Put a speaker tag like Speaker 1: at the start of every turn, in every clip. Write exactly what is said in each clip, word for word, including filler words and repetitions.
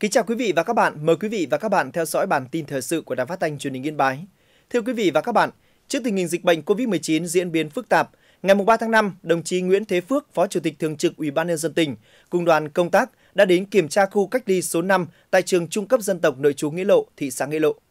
Speaker 1: Kính chào quý vị và các bạn, mời quý vị và các bạn theo dõi bản tin thời sự của Đài Phát thanh Truyền hình Yên Bái. Thưa quý vị và các bạn, trước tình hình dịch bệnh covid mười chín diễn biến phức tạp, ngày ba tháng năm, đồng chí Nguyễn Thế Phước, Phó Chủ tịch Thường trực Ủy ban nhân dân tỉnh cùng đoàn công tác đã đến kiểm tra khu cách ly số năm tại trường Trung cấp dân tộc nội trú Nghĩa Lộ, thị xã Nghĩa Lộ.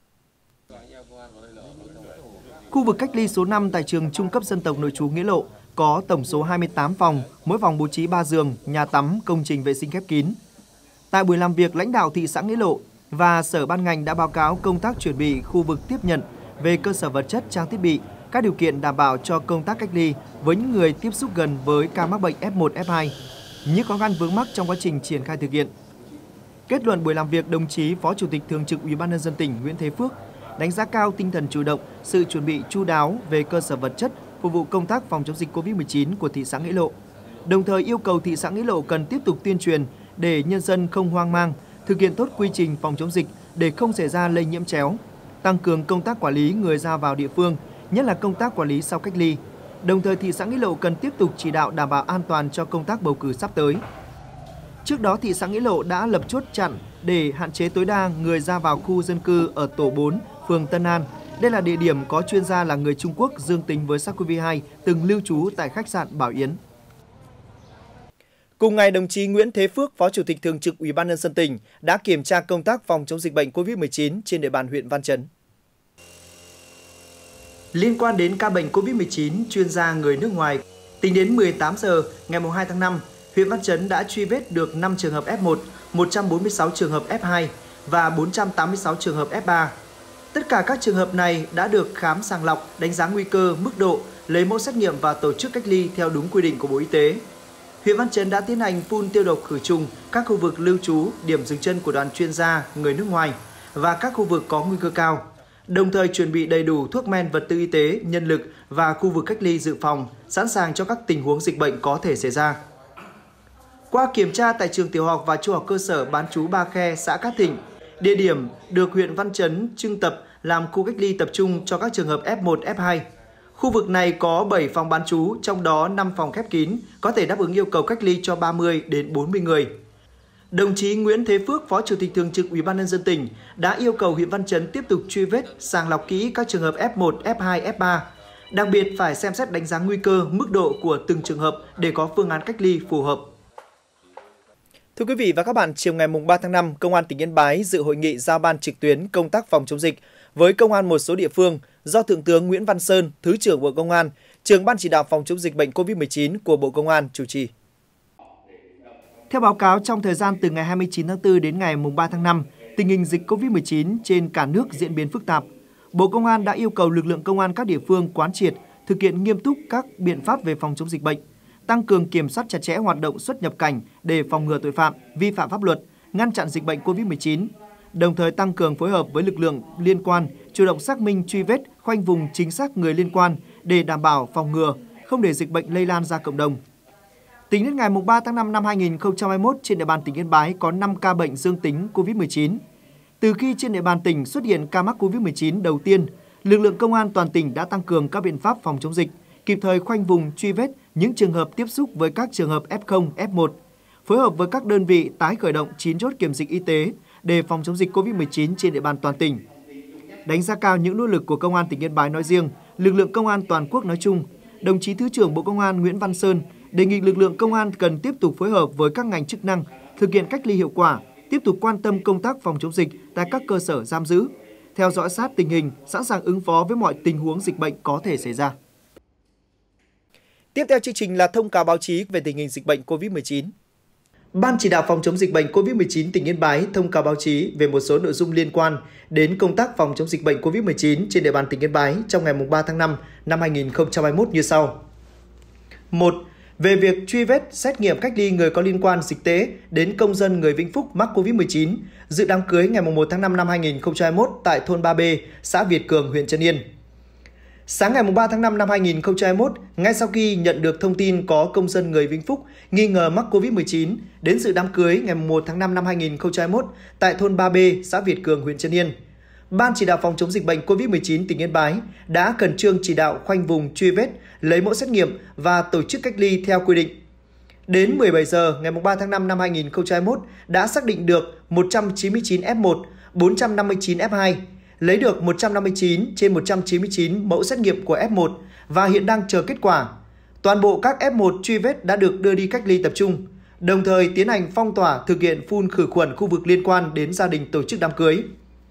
Speaker 1: Khu vực cách ly số năm tại trường Trung cấp dân tộc nội trú Nghĩa Lộ có tổng số hai mươi tám phòng, mỗi phòng bố trí ba giường, nhà tắm, công trình vệ sinh khép kín. Tại buổi làm việc, lãnh đạo thị xã Nghĩa Lộ và sở ban ngành đã báo cáo công tác chuẩn bị khu vực tiếp nhận về cơ sở vật chất, trang thiết bị, các điều kiện đảm bảo cho công tác cách ly với những người tiếp xúc gần với ca mắc bệnh F một, F hai, những khó khăn vướng mắc trong quá trình triển khai thực hiện. Kết luận buổi làm việc, đồng chí Phó Chủ tịch Thường trực Ủy ban nhân dân tỉnh Nguyễn Thế Phước đánh giá cao tinh thần chủ động, sự chuẩn bị chu đáo về cơ sở vật chất phục vụ công tác phòng chống dịch covid mười chín của thị xã Nghĩa Lộ. Đồng thời yêu cầu thị xã Nghĩa Lộ cần tiếp tục tuyên truyền để nhân dân không hoang mang, thực hiện tốt quy trình phòng chống dịch để không xảy ra lây nhiễm chéo, tăng cường công tác quản lý người ra vào địa phương, nhất là công tác quản lý sau cách ly. Đồng thời thị xã Nghĩa Lộ cần tiếp tục chỉ đạo đảm bảo an toàn cho công tác bầu cử sắp tới. Trước đó, thị xã Nghĩa Lộ đã lập chốt chặn để hạn chế tối đa người ra vào khu dân cư ở tổ bốn, phường Tân An. Đây là địa điểm có chuyên gia là người Trung Quốc dương tính với SARS-xê o vê hai từng lưu trú tại khách sạn Bảo Yến. Cùng ngày, đồng chí Nguyễn Thế Phước, Phó Chủ tịch Thường trực Ủy ban nhân dân tỉnh đã kiểm tra công tác phòng chống dịch bệnh covid mười chín trên địa bàn huyện Văn Chấn. Liên quan đến ca bệnh covid mười chín, chuyên gia người nước ngoài, tính đến mười tám giờ ngày hai tháng năm, huyện Văn Chấn đã truy vết được năm trường hợp F một, một trăm bốn mươi sáu trường hợp F hai và bốn trăm tám mươi sáu trường hợp F ba. Tất cả các trường hợp này đã được khám sàng lọc, đánh giá nguy cơ, mức độ, lấy mẫu xét nghiệm và tổ chức cách ly theo đúng quy định của Bộ Y tế. Huyện Văn Chấn đã tiến hành phun tiêu độc khử trùng các khu vực lưu trú, điểm dừng chân của đoàn chuyên gia người nước ngoài và các khu vực có nguy cơ cao. Đồng thời chuẩn bị đầy đủ thuốc men, vật tư y tế, nhân lực và khu vực cách ly dự phòng, sẵn sàng cho các tình huống dịch bệnh có thể xảy ra. Qua kiểm tra tại trường tiểu học và trung học cơ sở bán trú Ba Khe, xã Cát Thịnh, địa điểm được huyện Văn Chấn trưng tập làm khu cách ly tập trung cho các trường hợp F một, F hai. Khu vực này có bảy phòng bán trú, trong đó năm phòng khép kín, có thể đáp ứng yêu cầu cách ly cho ba mươi đến bốn mươi người. Đồng chí Nguyễn Thế Phước, Phó Chủ tịch Thường trực Ủy ban nhân dân tỉnh đã yêu cầu huyện Văn Chấn tiếp tục truy vết, sàng lọc kỹ các trường hợp F một, F hai, F ba. Đặc biệt phải xem xét đánh giá nguy cơ, mức độ của từng trường hợp để có phương án cách ly phù hợp. Thưa quý vị và các bạn, chiều ngày ba tháng năm, Công an tỉnh Yên Bái dự hội nghị giao ban trực tuyến công tác phòng chống dịch với công an một số địa phương do Thượng tướng Nguyễn Văn Sơn, Thứ trưởng Bộ Công an, Trưởng Ban chỉ đạo phòng chống dịch bệnh covid mười chín của Bộ Công an chủ trì. Theo báo cáo, trong thời gian từ ngày hai mươi chín tháng tư đến ngày ba tháng năm, tình hình dịch covid mười chín trên cả nước diễn biến phức tạp. Bộ Công an đã yêu cầu lực lượng công an các địa phương quán triệt, thực hiện nghiêm túc các biện pháp về phòng chống dịch bệnh, tăng cường kiểm soát chặt chẽ hoạt động xuất nhập cảnh để phòng ngừa tội phạm, vi phạm pháp luật, ngăn chặn dịch bệnh covid mười chín. Đồng thời tăng cường phối hợp với lực lượng liên quan, chủ động xác minh, truy vết, khoanh vùng chính xác người liên quan để đảm bảo phòng ngừa, không để dịch bệnh lây lan ra cộng đồng. Tính đến ngày ba tháng năm năm hai nghìn không trăm hai mươi mốt, trên địa bàn tỉnh Yên Bái có năm ca bệnh dương tính covid mười chín. Từ khi trên địa bàn tỉnh xuất hiện ca mắc covid mười chín đầu tiên, lực lượng công an toàn tỉnh đã tăng cường các biện pháp phòng chống dịch, kịp thời khoanh vùng truy vết những trường hợp tiếp xúc với các trường hợp F không, F một, phối hợp với các đơn vị tái khởi động chín chốt kiểm dịch y tế để phòng chống dịch covid mười chín trên địa bàn toàn tỉnh. Đánh giá cao những nỗ lực của Công an tỉnh Yên Bái nói riêng, lực lượng công an toàn quốc nói chung, đồng chí Thứ trưởng Bộ Công an Nguyễn Văn Sơn đề nghị lực lượng công an cần tiếp tục phối hợp với các ngành chức năng, thực hiện cách ly hiệu quả, tiếp tục quan tâm công tác phòng chống dịch tại các cơ sở giam giữ, theo dõi sát tình hình, sẵn sàng ứng phó với mọi tình huống dịch bệnh có thể xảy ra. Tiếp theo chương trình là thông cáo báo chí về tình hình dịch bệnh covid mười chín. Ban chỉ đạo phòng chống dịch bệnh covid mười chín tỉnh Yên Bái thông cáo báo chí về một số nội dung liên quan đến công tác phòng chống dịch bệnh covid mười chín trên địa bàn tỉnh Yên Bái trong ngày ba tháng năm năm hai nghìn không trăm hai mươi mốt như sau. một. Về việc truy vết, xét nghiệm cách ly người có liên quan dịch tễ đến công dân người Vĩnh Phúc mắc covid mười chín dự đám cưới ngày một tháng năm năm hai nghìn không trăm hai mươi mốt tại thôn ba B, xã Việt Cường, huyện Trấn Yên. Sáng ngày ba tháng năm năm hai nghìn không trăm hai mươi mốt, ngay sau khi nhận được thông tin có công dân người Vĩnh Phúc nghi ngờ mắc covid mười chín đến dự đám cưới ngày một tháng năm năm hai nghìn không trăm hai mươi mốt tại thôn ba B, xã Việt Cường, huyện Trấn Yên, Ban chỉ đạo phòng chống dịch bệnh covid mười chín tỉnh Yên Bái đã khẩn trương chỉ đạo khoanh vùng truy vết, lấy mẫu xét nghiệm và tổ chức cách ly theo quy định. Đến mười bảy giờ ngày ba tháng năm năm hai nghìn không trăm hai mươi mốt đã xác định được một trăm chín mươi chín F một, bốn trăm năm mươi chín F hai, lấy được một trăm năm mươi chín trên một trăm chín mươi chín mẫu xét nghiệm của F một và hiện đang chờ kết quả. Toàn bộ các F một truy vết đã được đưa đi cách ly tập trung, đồng thời tiến hành phong tỏa thực hiện phun khử khuẩn khu vực liên quan đến gia đình tổ chức đám cưới.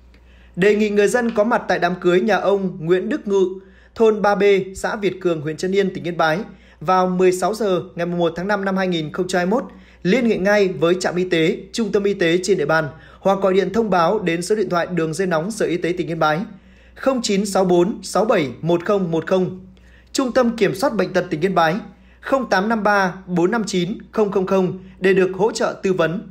Speaker 1: Đề nghị người dân có mặt tại đám cưới nhà ông Nguyễn Đức Ngự, thôn ba B, xã Việt Cường, huyện Trấn Yên, tỉnh Yên Bái vào mười sáu giờ ngày một tháng năm năm hai nghìn không trăm hai mươi mốt, liên hệ ngay với trạm y tế, trung tâm y tế trên địa bàn hoặc gọi điện thông báo đến số điện thoại đường dây nóng Sở Y tế tỉnh Yên Bái không chín sáu bốn sáu bảy một không một không, Trung tâm Kiểm soát Bệnh tật tỉnh Yên Bái không tám năm ba bốn năm chín không không không để được hỗ trợ tư vấn.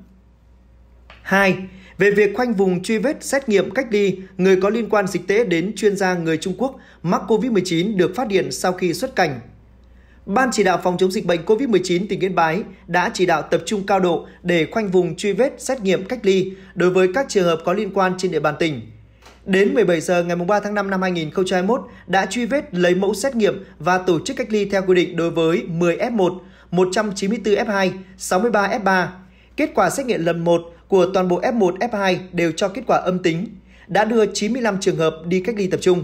Speaker 1: hai. Về việc khoanh vùng truy vết xét nghiệm cách ly người có liên quan dịch tễ đến chuyên gia người Trung Quốc mắc Covid mười chín được phát hiện sau khi xuất cảnh. Ban chỉ đạo phòng chống dịch bệnh Covid mười chín tỉnh Yên Bái đã chỉ đạo tập trung cao độ để khoanh vùng truy vết xét nghiệm cách ly đối với các trường hợp có liên quan trên địa bàn tỉnh. Đến mười bảy giờ ngày ba tháng năm năm hai nghìn không trăm hai mươi mốt đã truy vết lấy mẫu xét nghiệm và tổ chức cách ly theo quy định đối với mười F một, một trăm chín mươi tư F hai, sáu mươi ba F ba. Kết quả xét nghiệm lần một của toàn bộ F một, F hai đều cho kết quả âm tính, đã đưa chín mươi lăm trường hợp đi cách ly tập trung.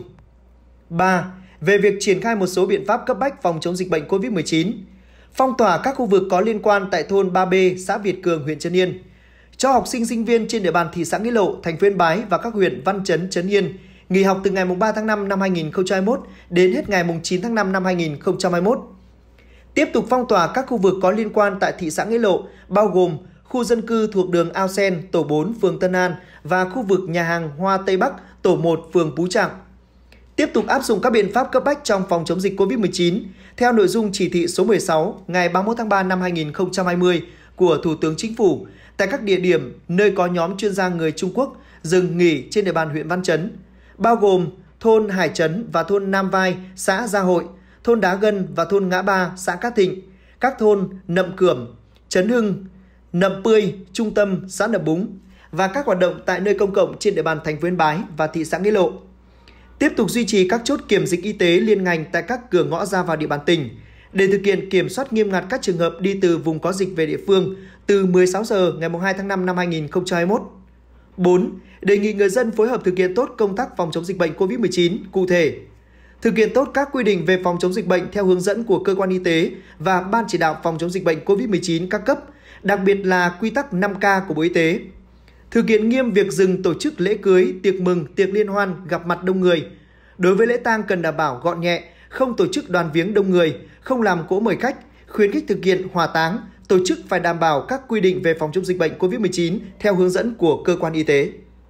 Speaker 1: ba. Về việc triển khai một số biện pháp cấp bách phòng chống dịch bệnh Covid mười chín, phong tỏa các khu vực có liên quan tại thôn ba B, xã Việt Cường, huyện Trấn Yên, cho học sinh sinh viên trên địa bàn thị xã Nghĩa Lộ, thành phố Yên Bái và các huyện Văn Chấn, Trấn Yên nghỉ học từ ngày ba tháng năm năm hai nghìn không trăm hai mươi mốt đến hết ngày chín tháng năm năm hai nghìn không trăm hai mươi mốt. Tiếp tục phong tỏa các khu vực có liên quan tại thị xã Nghĩa Lộ, bao gồm khu dân cư thuộc đường Ao Sen, tổ bốn, phường Tân An và khu vực nhà hàng Hoa Tây Bắc, tổ một, phường Pú Trạng. Tiếp tục áp dụng các biện pháp cấp bách trong phòng chống dịch Covid mười chín theo nội dung chỉ thị số mười sáu ngày ba mươi mốt tháng ba năm hai nghìn không trăm hai mươi của Thủ tướng Chính phủ tại các địa điểm nơi có nhóm chuyên gia người Trung Quốc dừng nghỉ trên địa bàn huyện Văn Chấn, bao gồm thôn Hải Trấn và thôn Nam Vai, xã Gia Hội, thôn Đá Gân và thôn Ngã Ba, xã Cát Thịnh, các thôn Nậm Cưỡm, Trấn Hưng, Nậm Pươi, Trung Tâm, xã Nậm Búng và các hoạt động tại nơi công cộng trên địa bàn thành phố Yên Bái và thị xã Nghĩa Lộ. Tiếp tục duy trì các chốt kiểm dịch y tế liên ngành tại các cửa ngõ ra vào địa bàn tỉnh để thực hiện kiểm soát nghiêm ngặt các trường hợp đi từ vùng có dịch về địa phương từ mười sáu giờ ngày hai tháng năm năm hai nghìn không trăm hai mươi mốt. bốn. Đề nghị người dân phối hợp thực hiện tốt công tác phòng chống dịch bệnh Covid mười chín, cụ thể thực hiện tốt các quy định về phòng chống dịch bệnh theo hướng dẫn của cơ quan y tế và Ban chỉ đạo phòng chống dịch bệnh Covid mười chín các cấp, đặc biệt là quy tắc năm K của Bộ Y tế. Thực hiện nghiêm việc dừng tổ chức lễ cưới, tiệc mừng, tiệc liên hoan, gặp mặt đông người. Đối với lễ tang cần đảm bảo gọn nhẹ, không tổ chức đoàn viếng đông người, không làm cỗ mời khách, khuyến khích thực hiện hỏa táng, tổ chức phải đảm bảo các quy định về phòng chống dịch bệnh Covid mười chín theo hướng dẫn của cơ quan y tế.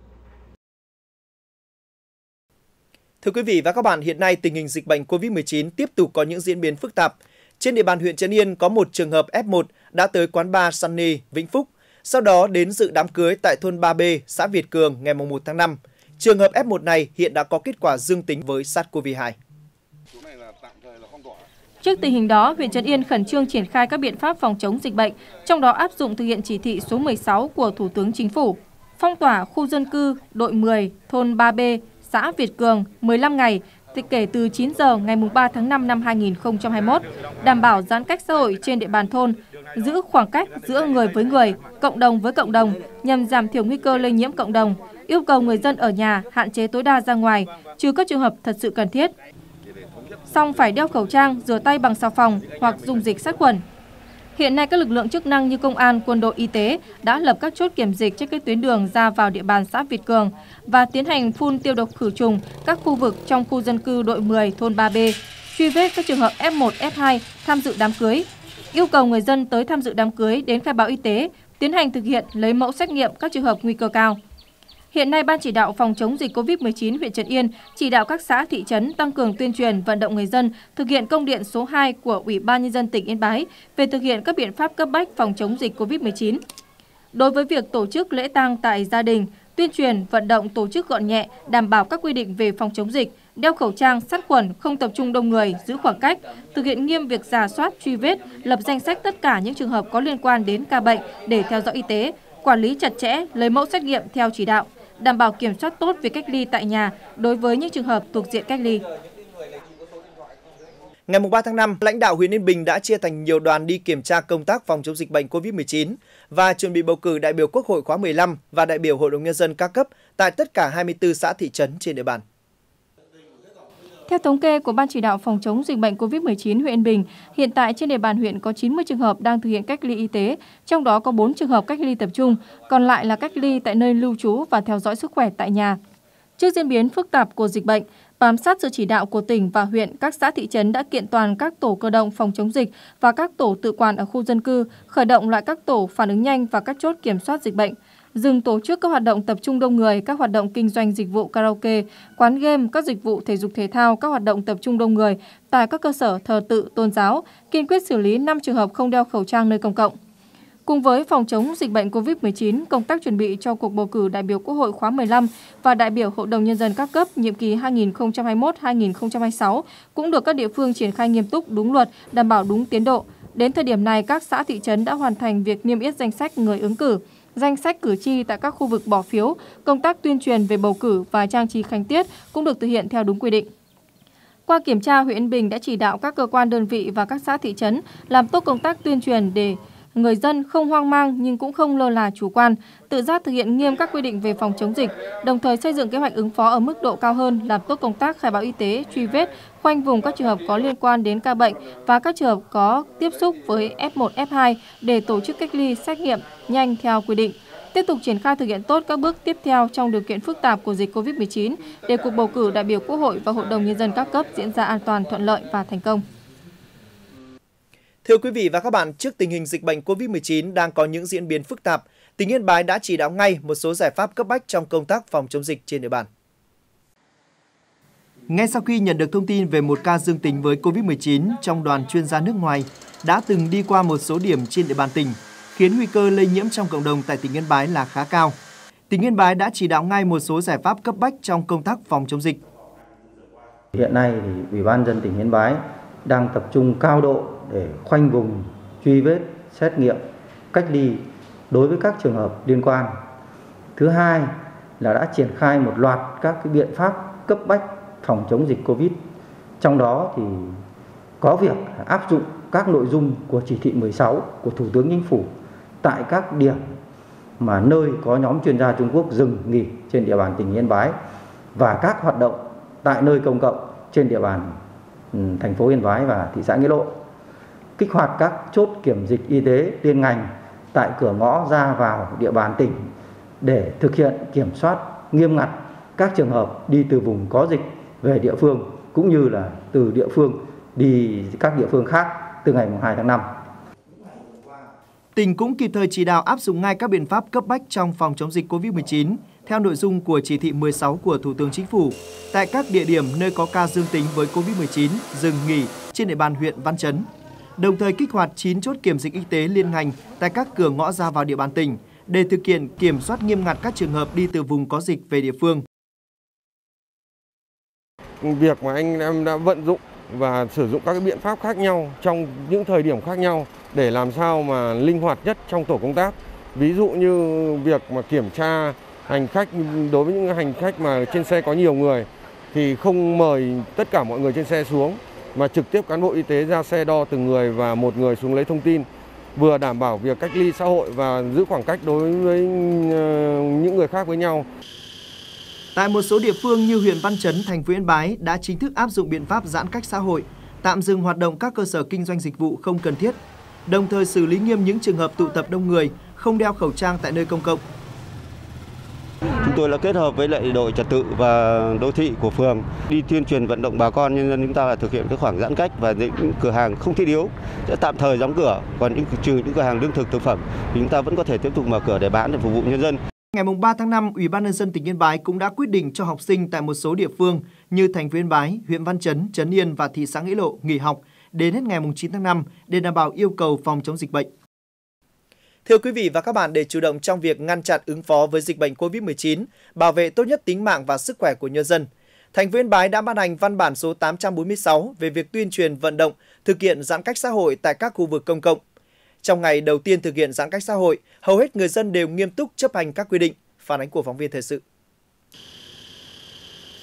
Speaker 1: Thưa quý vị và các bạn, hiện nay tình hình dịch bệnh Covid mười chín tiếp tục có những diễn biến phức tạp. Trên địa bàn huyện Trấn Yên có một trường hợp F một đã tới quán bar Sunny, Vĩnh Phúc, sau đó đến dự đám cưới tại thôn ba B, xã Việt Cường ngày một tháng năm. Trường hợp F một này hiện đã có kết quả dương tính với SARS-xê o vê hai.
Speaker 2: Trước tình hình đó, huyện Trấn Yên khẩn trương triển khai các biện pháp phòng chống dịch bệnh, trong đó áp dụng thực hiện chỉ thị số mười sáu của Thủ tướng Chính phủ, phong tỏa khu dân cư đội mười, thôn ba B, xã Việt Cường mười lăm ngày, kể từ chín giờ ngày ba tháng năm năm hai nghìn không trăm hai mươi mốt, đảm bảo giãn cách xã hội trên địa bàn thôn, giữ khoảng cách giữa người với người, cộng đồng với cộng đồng nhằm giảm thiểu nguy cơ lây nhiễm cộng đồng, yêu cầu người dân ở nhà hạn chế tối đa ra ngoài, trừ các trường hợp thật sự cần thiết. Song phải đeo khẩu trang, rửa tay bằng xà phòng hoặc dùng dịch sát khuẩn. Hiện nay các lực lượng chức năng như công an, quân đội, y tế đã lập các chốt kiểm dịch trên các tuyến đường ra vào địa bàn xã Việt Cường và tiến hành phun tiêu độc khử trùng các khu vực trong khu dân cư đội mười, thôn ba B, truy vết các trường hợp F một, F hai tham dự đám cưới, yêu cầu người dân tới tham dự đám cưới đến khai báo y tế, tiến hành thực hiện lấy mẫu xét nghiệm các trường hợp nguy cơ cao. Hiện nay, Ban chỉ đạo phòng chống dịch Covid mười chín huyện Trấn Yên chỉ đạo các xã, thị trấn tăng cường tuyên truyền vận động người dân thực hiện công điện số hai của Ủy ban Nhân dân tỉnh Yên Bái về thực hiện các biện pháp cấp bách phòng chống dịch Covid mười chín. Đối với việc tổ chức lễ tang tại gia đình, tuyên truyền vận động tổ chức gọn nhẹ, đảm bảo các quy định về phòng chống dịch, đeo khẩu trang, sát khuẩn, không tập trung đông người, giữ khoảng cách, thực hiện nghiêm việc rà soát, truy vết, lập danh sách tất cả những trường hợp có liên quan đến ca bệnh để theo dõi y tế, quản lý chặt chẽ, lấy mẫu xét nghiệm theo chỉ đạo, đảm bảo kiểm soát tốt việc cách ly tại nhà đối với những trường hợp thuộc diện cách ly.
Speaker 1: Ngày ba tháng năm, lãnh đạo huyện Yên Bình đã chia thành nhiều đoàn đi kiểm tra công tác phòng chống dịch bệnh covid mười chín và chuẩn bị bầu cử đại biểu Quốc hội khóa mười lăm và đại biểu Hội đồng Nhân dân các cấp tại tất cả hai mươi tư xã thị trấn trên địa bàn.
Speaker 2: Theo thống kê của Ban chỉ đạo phòng chống dịch bệnh covid mười chín huyện Yên Bình, hiện tại trên địa bàn huyện có chín mươi trường hợp đang thực hiện cách ly y tế, trong đó có bốn trường hợp cách ly tập trung, còn lại là cách ly tại nơi lưu trú và theo dõi sức khỏe tại nhà. Trước diễn biến phức tạp của dịch bệnh, bám sát sự chỉ đạo của tỉnh và huyện, các xã thị trấn đã kiện toàn các tổ cơ động phòng chống dịch và các tổ tự quản ở khu dân cư, khởi động lại các tổ phản ứng nhanh và các chốt kiểm soát dịch bệnh, dừng tổ chức các hoạt động tập trung đông người, các hoạt động kinh doanh dịch vụ karaoke, quán game, các dịch vụ thể dục thể thao, các hoạt động tập trung đông người tại các cơ sở thờ tự tôn giáo, kiên quyết xử lý năm trường hợp không đeo khẩu trang nơi công cộng. Cùng với phòng chống dịch bệnh covid mười chín, công tác chuẩn bị cho cuộc bầu cử đại biểu Quốc hội khóa mười lăm và đại biểu Hội đồng Nhân dân các cấp nhiệm kỳ hai nghìn không trăm hai mươi mốt đến hai nghìn không trăm hai mươi sáu cũng được các địa phương triển khai nghiêm túc, đúng luật, đảm bảo đúng tiến độ. Đến thời điểm này, các xã thị trấn đã hoàn thành việc niêm yết danh sách người ứng cử, danh sách cử tri tại các khu vực bỏ phiếu, công tác tuyên truyền về bầu cử và trang trí khánh tiết cũng được thực hiện theo đúng quy định. Qua kiểm tra, huyện Yên Bình đã chỉ đạo các cơ quan đơn vị và các xã thị trấn làm tốt công tác tuyên truyền để người dân không hoang mang nhưng cũng không lơ là chủ quan, tự giác thực hiện nghiêm các quy định về phòng chống dịch, đồng thời xây dựng kế hoạch ứng phó ở mức độ cao hơn, làm tốt công tác khai báo y tế, truy vết, khoanh vùng các trường hợp có liên quan đến ca bệnh và các trường hợp có tiếp xúc với F một, F hai để tổ chức cách ly, xét nghiệm nhanh theo quy định. Tiếp tục triển khai thực hiện tốt các bước tiếp theo trong điều kiện phức tạp của dịch covid mười chín để cuộc bầu cử đại biểu Quốc hội và Hội đồng Nhân dân các cấp diễn ra an toàn, thuận lợi và thành công.
Speaker 1: Thưa quý vị và các bạn, trước tình hình dịch bệnh covid mười chín đang có những diễn biến phức tạp, tỉnh Yên Bái đã chỉ đạo ngay một số giải pháp cấp bách trong công tác phòng chống dịch trên địa bàn. Ngay sau khi nhận được thông tin về một ca dương tính với covid mười chín trong đoàn chuyên gia nước ngoài đã từng đi qua một số điểm trên địa bàn tỉnh, khiến nguy cơ lây nhiễm trong cộng đồng tại tỉnh Yên Bái là khá cao. Tỉnh Yên Bái đã chỉ đạo ngay một số giải pháp cấp bách trong công tác phòng chống dịch.
Speaker 3: Hiện nay thì Ủy ban nhân dân tỉnh Yên Bái đang tập trung cao độ để khoanh vùng, truy vết, xét nghiệm, cách ly đối với các trường hợp liên quan. Thứ hai là đã triển khai một loạt các cái biện pháp cấp bách phòng chống dịch Covid. Trong đó thì có việc áp dụng các nội dung của chỉ thị mười sáu của Thủ tướng Chính phủ tại các điểm mà nơi có nhóm chuyên gia Trung Quốc dừng nghỉ trên địa bàn tỉnh Yên Bái và các hoạt động tại nơi công cộng trên địa bàn thành phố Yên Bái và thị xã Nghĩa Lộ. Kích hoạt các chốt kiểm dịch y tế liên ngành tại cửa ngõ ra vào địa bàn tỉnh để thực hiện kiểm soát nghiêm ngặt các trường hợp đi từ vùng có dịch về địa phương cũng như là từ địa phương đi các địa phương khác từ ngày hai tháng năm.
Speaker 1: Tỉnh cũng kịp thời chỉ đạo áp dụng ngay các biện pháp cấp bách trong phòng chống dịch covid mười chín theo nội dung của chỉ thị mười sáu của Thủ tướng Chính phủ tại các địa điểm nơi có ca dương tính với covid mười chín dừng nghỉ trên địa bàn huyện Văn Chấn. Đồng thời kích hoạt chín chốt kiểm dịch y tế liên ngành tại các cửa ngõ ra vào địa bàn tỉnh để thực hiện kiểm soát nghiêm ngặt các trường hợp đi từ vùng có dịch về địa phương.
Speaker 4: Việc mà anh em đã vận dụng và sử dụng các cái biện pháp khác nhau trong những thời điểm khác nhau để làm sao mà linh hoạt nhất trong tổ công tác. Ví dụ như việc mà kiểm tra hành khách đối với những hành khách mà trên xe có nhiều người thì không mời tất cả mọi người trên xe xuống mà trực tiếp cán bộ y tế ra xe đo từng người và một người xuống lấy thông tin, vừa đảm bảo việc cách ly xã hội và giữ khoảng cách đối với những người khác với nhau.
Speaker 1: Tại một số địa phương như huyện Văn Chấn, thành phố Yên Bái đã chính thức áp dụng biện pháp giãn cách xã hội, tạm dừng hoạt động các cơ sở kinh doanh dịch vụ không cần thiết, đồng thời xử lý nghiêm những trường hợp tụ tập đông người, không đeo khẩu trang tại nơi công cộng.
Speaker 5: Chúng tôi đã kết hợp với lại đội trật tự và đô thị của phường đi tuyên truyền vận động bà con nhân dân chúng ta là thực hiện cái khoảng giãn cách và những cửa hàng không thiết yếu sẽ tạm thời đóng cửa, còn những trừ những cửa hàng lương thực thực phẩm thì chúng ta vẫn có thể tiếp tục mở cửa để bán để phục vụ nhân dân.
Speaker 1: Ngày ba tháng năm, Ủy ban nhân dân tỉnh Yên Bái cũng đã quyết định cho học sinh tại một số địa phương như thành phố Yên Bái, huyện Văn Chấn, Trấn Yên và thị xã Nghĩa Lộ nghỉ học đến hết ngày chín tháng năm để đảm bảo yêu cầu phòng chống dịch bệnh. Thưa quý vị và các bạn, để chủ động trong việc ngăn chặn ứng phó với dịch bệnh covid mười chín, bảo vệ tốt nhất tính mạng và sức khỏe của nhân dân, thành phố Yên Bái đã ban hành văn bản số tám trăm bốn mươi sáu về việc tuyên truyền vận động thực hiện giãn cách xã hội tại các khu vực công cộng. Trong ngày đầu tiên thực hiện giãn cách xã hội, hầu hết người dân đều nghiêm túc chấp hành các quy định. Phản ánh của phóng viên thời sự.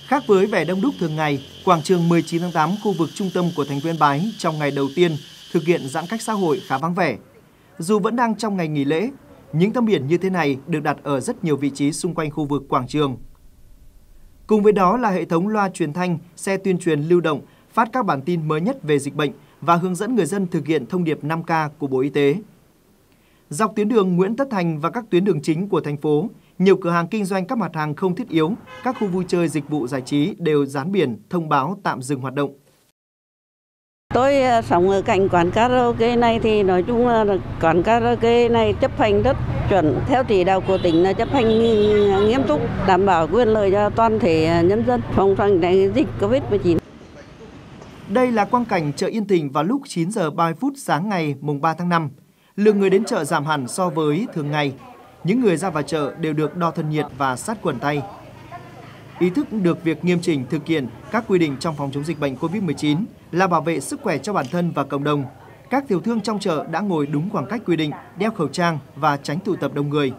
Speaker 1: Khác với vẻ đông đúc thường ngày, quảng trường mười chín tháng tám, khu vực trung tâm của thành phố Yên Bái trong ngày đầu tiên thực hiện giãn cách xã hội khá vắng vẻ. Dù vẫn đang trong ngày nghỉ lễ, những tấm biển như thế này được đặt ở rất nhiều vị trí xung quanh khu vực quảng trường. Cùng với đó là hệ thống loa truyền thanh, xe tuyên truyền lưu động, phát các bản tin mới nhất về dịch bệnh và hướng dẫn người dân thực hiện thông điệp năm K của Bộ Y tế. Dọc tuyến đường Nguyễn Tất Thành và các tuyến đường chính của thành phố, nhiều cửa hàng kinh doanh các mặt hàng không thiết yếu, các khu vui chơi dịch vụ giải trí đều dán biển thông báo tạm dừng hoạt động.
Speaker 6: Tôi sống ở cạnh quán karaoke này thì nói chung là quán karaoke này chấp hành rất chuẩn, theo chỉ đạo của tỉnh là chấp hành nghiêm túc, đảm bảo quyền lợi cho toàn thể nhân dân phòng chống dịch Covid mười chín.
Speaker 1: Đây là quang cảnh chợ Yên Thịnh vào lúc chín giờ ba mươi phút sáng ngày mùng ba tháng năm. Lượng người đến chợ giảm hẳn so với thường ngày. Những người ra vào chợ đều được đo thân nhiệt và sát khuẩn tay. Ý thức được việc nghiêm chỉnh thực hiện các quy định trong phòng chống dịch bệnh Covid mười chín là bảo vệ sức khỏe cho bản thân và cộng đồng. Các tiểu thương trong chợ đã ngồi đúng khoảng cách quy định, đeo khẩu trang và tránh tụ tập đông người.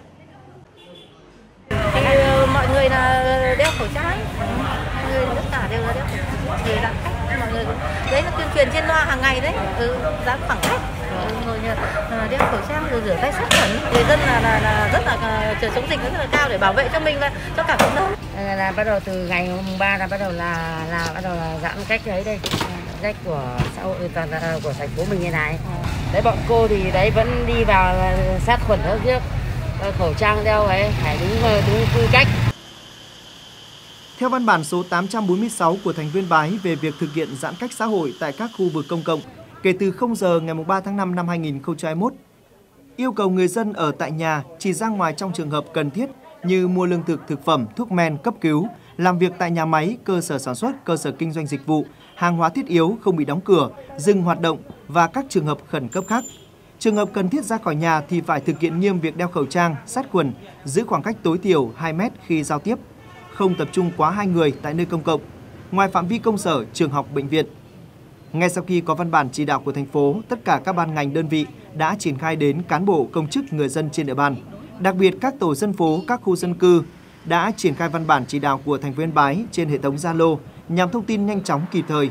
Speaker 7: Mọi người là đeo khẩu trang, mọi người tất cả đều là đeo khẩu trang, để giãn cách, mọi người đấy là tuyên truyền trên loa hàng ngày đấy, ừ, giãn khoảng cách, rồi đeo khẩu trang rồi rửa tay sát khuẩn, người dân là, là, là rất là chờ chống dịch rất là cao để bảo vệ cho mình và cho cả cộng đồng.
Speaker 8: Là, là bắt đầu từ ngày mùng ba là bắt đầu là là bắt đầu là giãn cách đấy đây, cách của xã hội toàn của thành phố mình như này. Đấy bọn cô thì đấy vẫn đi vào sát khuẩn hơn trước, khẩu trang đeo ấy phải đúng đúng quy cách.
Speaker 1: Theo văn bản số tám trăm bốn mươi sáu của thành phố Yên Bái về việc thực hiện giãn cách xã hội tại các khu vực công cộng kể từ không giờ ngày ba tháng năm năm hai nghìn không trăm hai mươi mốt, yêu cầu người dân ở tại nhà chỉ ra ngoài trong trường hợp cần thiết như mua lương thực, thực phẩm, thuốc men, cấp cứu, làm việc tại nhà máy, cơ sở sản xuất, cơ sở kinh doanh dịch vụ, hàng hóa thiết yếu không bị đóng cửa, dừng hoạt động và các trường hợp khẩn cấp khác. Trường hợp cần thiết ra khỏi nhà thì phải thực hiện nghiêm việc đeo khẩu trang, sát khuẩn, giữ khoảng cách tối thiểu hai mét khi giao tiếp, không tập trung quá hai người tại nơi công cộng, ngoài phạm vi công sở, trường học, bệnh viện. Ngay sau khi có văn bản chỉ đạo của thành phố, tất cả các ban ngành đơn vị đã triển khai đến cán bộ, công chức, người dân trên địa bàn. Đặc biệt các tổ dân phố, các khu dân cư đã triển khai văn bản chỉ đạo của thành phố Yên Bái trên hệ thống Zalo nhằm thông tin nhanh chóng kịp thời.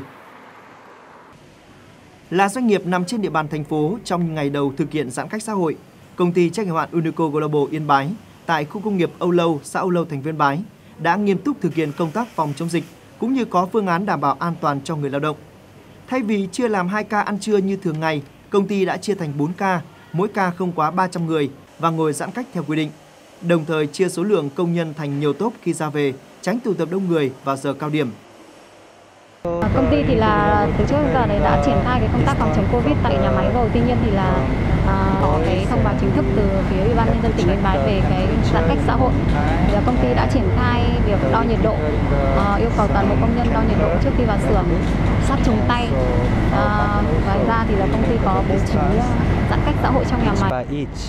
Speaker 1: Là doanh nghiệp nằm trên địa bàn thành phố trong ngày đầu thực hiện giãn cách xã hội, công ty trách nhiệm hữu hạn Unico Global Yên Bái tại khu công nghiệp Âu Lâu, xã Âu Lâu, thành phố Yên Bái đã nghiêm túc thực hiện công tác phòng chống dịch cũng như có phương án đảm bảo an toàn cho người lao động. Thay vì chia làm hai ca ăn trưa như thường ngày, công ty đã chia thành bốn ca, mỗi ca không quá ba trăm người và ngồi giãn cách theo quy định. Đồng thời chia số lượng công nhân thành nhiều tốp khi ra về, tránh tụ tập đông người vào giờ cao điểm.
Speaker 2: Công ty thì là từ trước giờ này đã triển khai cái công tác phòng chống Covid tại nhà máy rồi. Tuy nhiên thì là à, có cái thông báo chính thức từ phía Ủy ban nhân dân tỉnh Yên Bái về cái giãn cách xã hội. Thì là công ty đã triển khai việc đo nhiệt độ, à, yêu cầu toàn bộ công nhân đo nhiệt độ trước khi vào xưởng, sát trùng tay. À, ngoài ra thì là công ty có bố trí giãn cách xã hội trong nhà máy.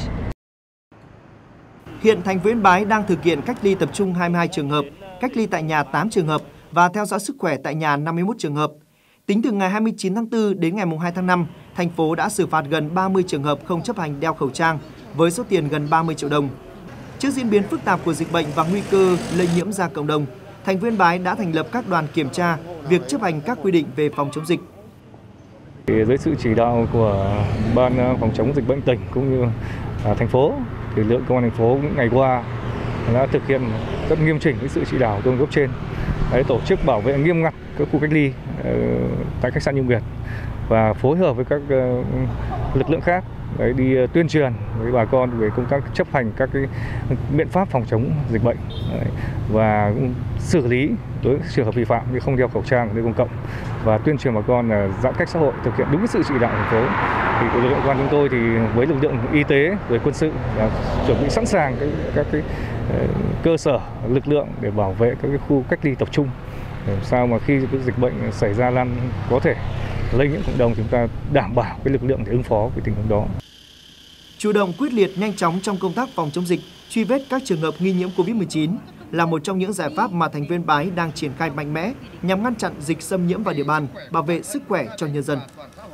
Speaker 1: Hiện thành phố Yên Bái đang thực hiện cách ly tập trung hai mươi hai trường hợp, cách ly tại nhà tám trường hợp và theo dõi sức khỏe tại nhà năm mươi mốt trường hợp. Tính từ ngày hai mươi chín tháng tư đến ngày hai tháng năm, thành phố đã xử phạt gần ba mươi trường hợp không chấp hành đeo khẩu trang với số tiền gần ba mươi triệu đồng. Trước diễn biến phức tạp của dịch bệnh và nguy cơ lây nhiễm ra cộng đồng, thành phố Yên Bái đã thành lập các đoàn kiểm tra việc chấp hành các quy định về phòng chống dịch.
Speaker 9: Dưới sự chỉ đạo của Ban phòng chống dịch bệnh tỉnh cũng như thành phố, thì lực lượng công an thành phố những ngày qua đã thực hiện rất nghiêm chỉnh với sự chỉ đạo của cấp trên. Đấy, tổ chức bảo vệ nghiêm ngặt các khu cách ly uh, tại khách sạn Nhung Việt và phối hợp với các uh, lực lượng khác đấy, đi uh, tuyên truyền với bà con về công tác chấp hành các cái biện pháp phòng chống dịch bệnh đấy, và xử lý đối với trường hợp vi phạm như không đeo khẩu trang ở nơi công cộng và tuyên truyền bà con là uh, giãn cách xã hội, thực hiện đúng sự chỉ đạo của thành phố. Thì lực lượng công an chúng tôi thì với lực lượng y tế rồi quân sự là chuẩn bị sẵn sàng các, các cái uh, cơ sở lực lượng để bảo vệ các cái khu cách ly tập trung để sao mà khi cái dịch bệnh xảy ra lan có thể lây nhiễm cộng đồng, chúng ta đảm bảo cái lực lượng để ứng phó với tình huống đó.
Speaker 1: Chủ động quyết liệt nhanh chóng trong công tác phòng chống dịch, truy vết các trường hợp nghi nhiễm Covid mười chín là một trong những giải pháp mà thành phố Yên Bái đang triển khai mạnh mẽ nhằm ngăn chặn dịch xâm nhiễm vào địa bàn, bảo vệ sức khỏe cho nhân dân.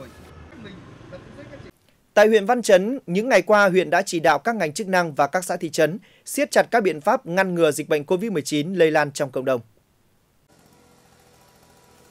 Speaker 1: Tại huyện Văn Chấn, những ngày qua huyện đã chỉ đạo các ngành chức năng và các xã thị trấn siết chặt các biện pháp ngăn ngừa dịch bệnh Covid mười chín lây lan trong cộng đồng.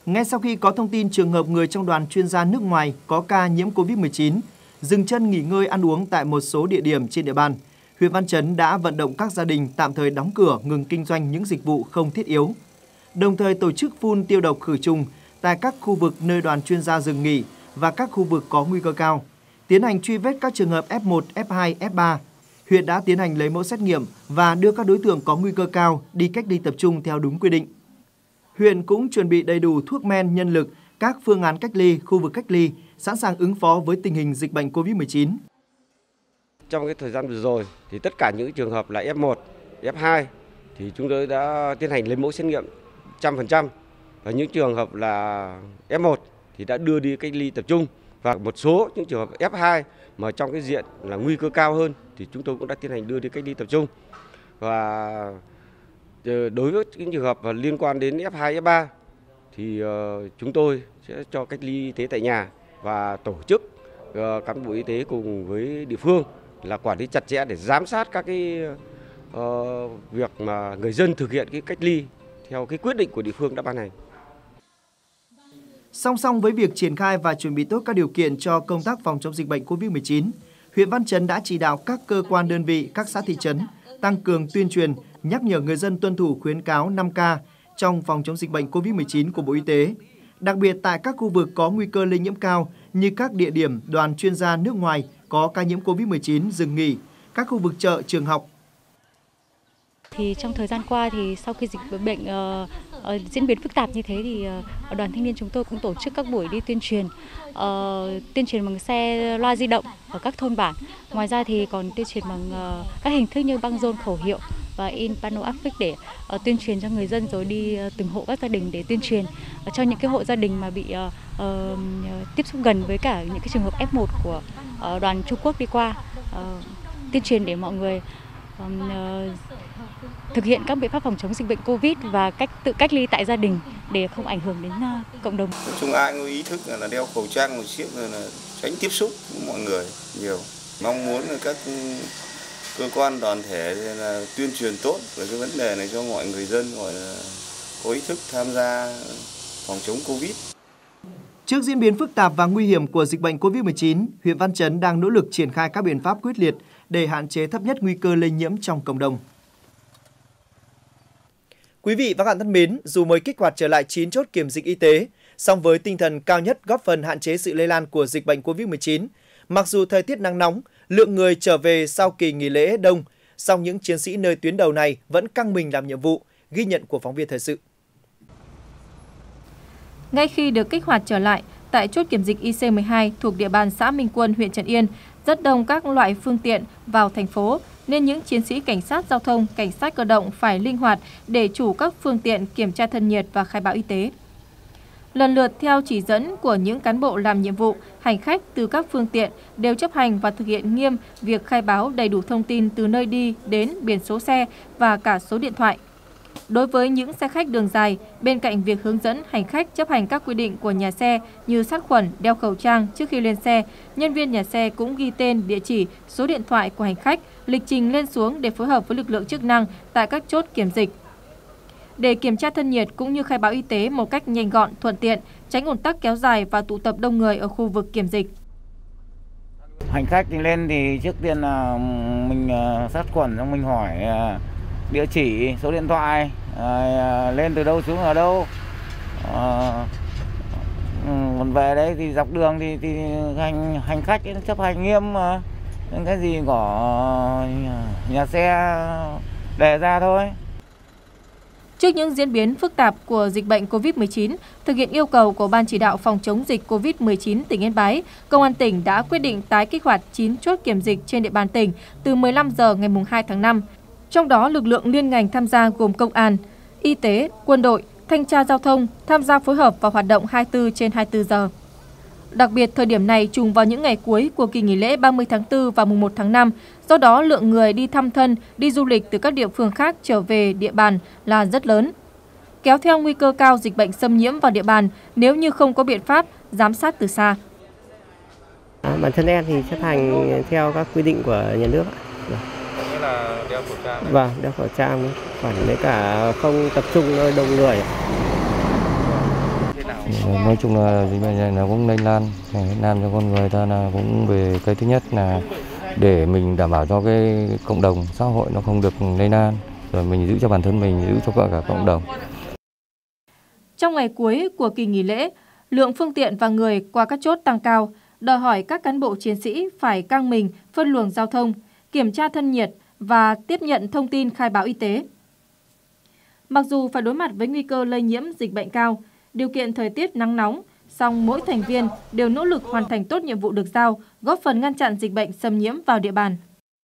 Speaker 1: Ngay sau khi có thông tin trường hợp người trong đoàn chuyên gia nước ngoài có ca nhiễm Covid mười chín, dừng chân nghỉ ngơi ăn uống tại một số địa điểm trên địa bàn, huyện Văn Chấn đã vận động các gia đình tạm thời đóng cửa ngừng kinh doanh những dịch vụ không thiết yếu. Đồng thời tổ chức phun tiêu độc khử trùng tại các khu vực nơi đoàn chuyên gia dừng nghỉ và các khu vực có nguy cơ cao, tiến hành truy vết các trường hợp F một, F hai, F ba. Huyện đã tiến hành lấy mẫu xét nghiệm và đưa các đối tượng có nguy cơ cao đi cách ly tập trung theo đúng quy định. Huyện cũng chuẩn bị đầy đủ thuốc men, nhân lực, các phương án cách ly, khu vực cách ly, sẵn sàng ứng phó với tình hình dịch bệnh Covid mười chín.
Speaker 4: Trong cái thời gian vừa rồi thì tất cả những trường hợp là F một, F hai thì chúng tôi đã tiến hành lấy mẫu xét nghiệm một trăm phần trăm, và những trường hợp là F một thì đã đưa đi cách ly tập trung, và một số những trường hợp F hai mà trong cái diện là nguy cơ cao hơn thì chúng tôi cũng đã tiến hành đưa đi cách ly tập trung. Và đối với những trường hợp liên quan đến F hai, F ba thì chúng tôi sẽ cho cách ly y tế tại nhà và tổ chức cán bộ y tế cùng với địa phương là quản lý chặt chẽ để giám sát các cái uh, việc mà người dân thực hiện cái cách ly theo cái quyết định của địa phương đã ban hành.
Speaker 1: Song song với việc triển khai và chuẩn bị tốt các điều kiện cho công tác phòng chống dịch bệnh Covid mười chín, huyện Văn Chấn đã chỉ đạo các cơ quan đơn vị, các xã thị trấn tăng cường tuyên truyền, nhắc nhở người dân tuân thủ khuyến cáo năm K trong phòng chống dịch bệnh Covid mười chín của Bộ Y tế. Đặc biệt tại các khu vực có nguy cơ lây nhiễm cao như các địa điểm đoàn chuyên gia nước ngoài có ca nhiễm Covid mười chín dừng nghỉ, các khu vực chợ, trường học.
Speaker 10: Thì trong thời gian qua thì sau khi dịch bệnh uh, uh, diễn biến phức tạp như thế thì uh, đoàn thanh niên chúng tôi cũng tổ chức các buổi đi tuyên truyền, uh, tuyên truyền bằng xe loa di động ở các thôn bản. Ngoài ra thì còn tuyên truyền bằng uh, các hình thức như băng rôn, khẩu hiệu và in pano áp phích để uh, tuyên truyền cho người dân, rồi đi uh, từng hộ các gia đình để tuyên truyền uh, cho những cái hộ gia đình mà bị uh, uh, tiếp xúc gần với cả những cái trường hợp F một của uh, đoàn Trung Quốc đi qua, uh, tuyên truyền để mọi người um, uh, thực hiện các biện pháp phòng chống dịch bệnh Covid và cách tự cách ly tại gia đình để không ảnh hưởng đến uh, cộng đồng.
Speaker 11: Nói chung ai có ý thức là đeo khẩu trang một chiếc là tránh tiếp xúc với mọi người nhiều. Mong muốn là các cơ quan đoàn thể là tuyên truyền tốt về cái vấn đề này cho mọi người dân, gọi là có ý thức tham gia phòng chống Covid.
Speaker 1: Trước diễn biến phức tạp và nguy hiểm của dịch bệnh Covid mười chín, huyện Văn Chấn đang nỗ lực triển khai các biện pháp quyết liệt để hạn chế thấp nhất nguy cơ lây nhiễm trong cộng đồng. Quý vị và các bạn thân mến, dù mới kích hoạt trở lại chín chốt kiểm dịch y tế, song với tinh thần cao nhất góp phần hạn chế sự lây lan của dịch bệnh Covid mười chín, mặc dù thời tiết nắng nóng, lượng người trở về sau kỳ nghỉ lễ đông, song những chiến sĩ nơi tuyến đầu này vẫn căng mình làm nhiệm vụ, ghi nhận của phóng viên thời sự.
Speaker 2: Ngay khi được kích hoạt trở lại, tại chốt kiểm dịch I C mười hai thuộc địa bàn xã Minh Quân, huyện Trấn Yên, rất đông các loại phương tiện vào thành phố, nên những chiến sĩ cảnh sát giao thông, cảnh sát cơ động phải linh hoạt để chủ các phương tiện kiểm tra thân nhiệt và khai báo y tế. Lần lượt theo chỉ dẫn của những cán bộ làm nhiệm vụ, hành khách từ các phương tiện đều chấp hành và thực hiện nghiêm việc khai báo đầy đủ thông tin từ nơi đi đến biển số xe và cả số điện thoại. Đối với những xe khách đường dài, bên cạnh việc hướng dẫn hành khách chấp hành các quy định của nhà xe như sát khuẩn, đeo khẩu trang trước khi lên xe, nhân viên nhà xe cũng ghi tên, địa chỉ, số điện thoại của hành khách, lịch trình lên xuống để phối hợp với lực lượng chức năng tại các chốt kiểm dịch. Để kiểm tra thân nhiệt cũng như khai báo y tế một cách nhanh gọn, thuận tiện, tránh ùn tắc kéo dài và tụ tập đông người ở khu vực kiểm dịch.
Speaker 12: Hành khách thì lên thì trước tiên là mình sát khuẩn, xong mình hỏi địa chỉ, số điện thoại, à, lên từ đâu xuống ở đâu, à, còn về đấy thì dọc đường thì, thì hành hành khách chấp hành nghiêm mà, những cái gì của nhà xe đề ra thôi.
Speaker 2: Trước những diễn biến phức tạp của dịch bệnh Covid mười chín, thực hiện yêu cầu của Ban chỉ đạo phòng chống dịch Covid mười chín tỉnh Yên Bái, Công an tỉnh đã quyết định tái kích hoạt chín chốt kiểm dịch trên địa bàn tỉnh từ mười lăm giờ ngày hai tháng năm. Trong đó, lực lượng liên ngành tham gia gồm công an, y tế, quân đội, thanh tra giao thông tham gia phối hợp và hoạt động hai mươi tư trên hai mươi tư giờ. Đặc biệt, thời điểm này trùng vào những ngày cuối của kỳ nghỉ lễ ba mươi tháng tư và mùng một tháng năm, do đó lượng người đi thăm thân, đi du lịch từ các địa phương khác trở về địa bàn là rất lớn, kéo theo nguy cơ cao dịch bệnh xâm nhiễm vào địa bàn nếu như không có biện pháp giám sát từ xa.
Speaker 13: Bản thân em thì chấp hành theo các quy định của nhà nước.
Speaker 9: Nghĩa là đeo khẩu trang.
Speaker 13: Vâng, đeo khẩu trang, còn với cả không tập trung nơi đông người.
Speaker 14: Nói chung là dịch bệnh này nó cũng lây lan, làm cho con người ta là cũng về cái thứ nhất là để mình đảm bảo cho cái cộng đồng xã hội nó không được lây lan, rồi mình giữ cho bản thân mình, giữ cho cả cộng đồng.
Speaker 2: Trong ngày cuối của kỳ nghỉ lễ, lượng phương tiện và người qua các chốt tăng cao, đòi hỏi các cán bộ chiến sĩ phải căng mình phân luồng giao thông, kiểm tra thân nhiệt và tiếp nhận thông tin khai báo y tế. Mặc dù phải đối mặt với nguy cơ lây nhiễm dịch bệnh cao, điều kiện thời tiết nắng nóng, song mỗi thành viên đều nỗ lực hoàn thành tốt nhiệm vụ được giao, góp phần ngăn chặn dịch bệnh xâm nhiễm vào địa bàn.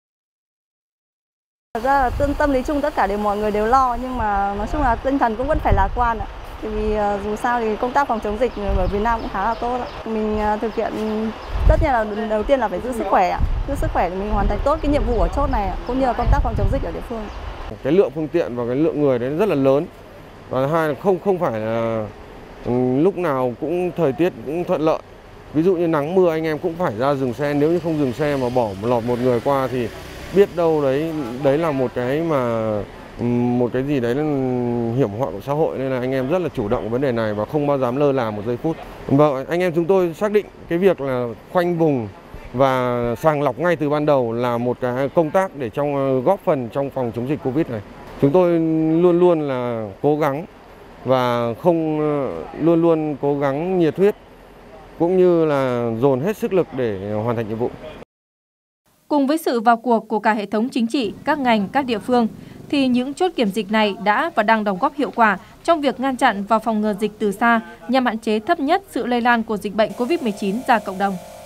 Speaker 15: Thật ra là tâm tâm lý chung tất cả đều mọi người đều lo, nhưng mà nói chung là tinh thần cũng vẫn phải lạc quan ạ. Tại vì dù sao thì công tác phòng chống dịch ở Việt Nam cũng khá là tốt. Mình thực hiện tất nhiên là đầu tiên là phải giữ sức khỏe, giữ sức khỏe để mình hoàn thành tốt cái nhiệm vụ ở chốt này, cũng như là công tác phòng chống dịch ở địa phương.
Speaker 4: Cái lượng phương tiện và cái lượng người đấy rất là lớn, và hai là không không phải là lúc nào cũng thời tiết cũng thuận lợi. Ví dụ như nắng mưa anh em cũng phải ra dừng xe, nếu như không dừng xe mà bỏ lọt một người qua thì biết đâu đấy đấy là một cái mà một cái gì đấy là hiểm họa của xã hội, nên là anh em rất là chủ động vấn đề này và không bao dám lơ là một giây phút. Và anh em chúng tôi xác định cái việc là khoanh vùng và sàng lọc ngay từ ban đầu là một cái công tác để trong góp phần trong phòng chống dịch Covid này. Chúng tôi luôn luôn là cố gắng và không luôn luôn cố gắng nhiệt huyết cũng như là dồn hết sức lực để hoàn thành nhiệm vụ.
Speaker 2: Cùng với sự vào cuộc của cả hệ thống chính trị, các ngành, các địa phương, thì những chốt kiểm dịch này đã và đang đóng góp hiệu quả trong việc ngăn chặn và phòng ngừa dịch từ xa nhằm hạn chế thấp nhất sự lây lan của dịch bệnh Covid mười chín ra cộng đồng.